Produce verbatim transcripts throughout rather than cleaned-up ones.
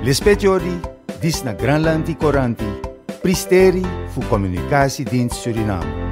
L'espetiori dis na Granlandi Coranti, pristeri fu Communicatiedienst Suriname.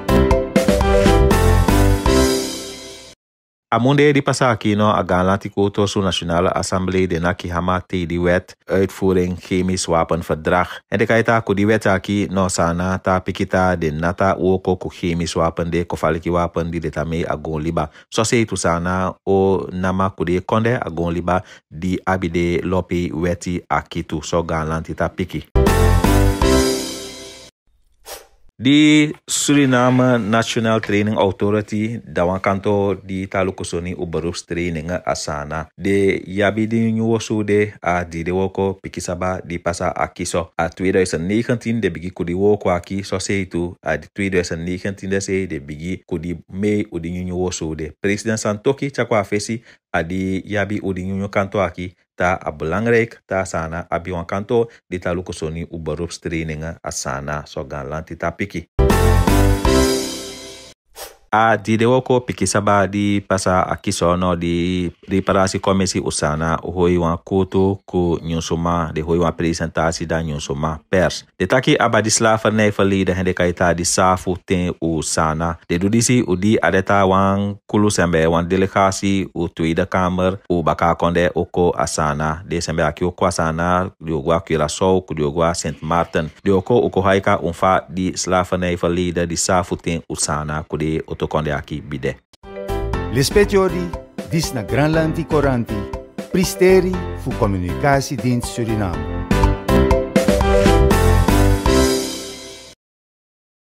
Amunde di pasaki no agalanti kotosu Nationale Assemblée de Nakihama te die wet uitvoering chemisch wapenverdrag. En de kaita ku die wet aki no sana ta pikita de nata woko ku chemisch wapen de kofaliki wapen di detame agon liba. So se tu sana o nama ku de konde agon liba di abide lopi weti akitu so galanti ta piki. Di Suriname National Training Authority dawan kanto di talukosoni u beroepstrainingen asana de yabi di nyuwosu de a di de woko pikisaba di pasa akiso a twintig negentien de bigi kudi woko aki so seitu a di twintig negentien de se de bigi kudi me u di nyuwosu de President Santoki chakwa fesi a di yabi u di nyuwo kanto aki ta a belangrijk ta sana abi wan kanto di talukosoni u beroepstrainingen asana so galanti ta piki. A di de woko pikisaba di pasa akiso no di reparasi komisi usana hoi wan kutu ku nyunsuma de hoi wan presentatie da nyunsuma pers. De taki abadi slavernij verleden en de kaita di safu ten usana. De dudisi udi adeta wan kulu sembe wan delegatie u Tweede Kamer u baka konde oko asana. De sembe aki oko asana diogwa Curaçao ku diogwa Saint Martin. De oko oko haika unfa di slavernij verleden di safu ten usana ku de otokonde aki bide. L'espetiori dis na Granlandi Coranti, pristeri fu Communicatiedienst Suriname.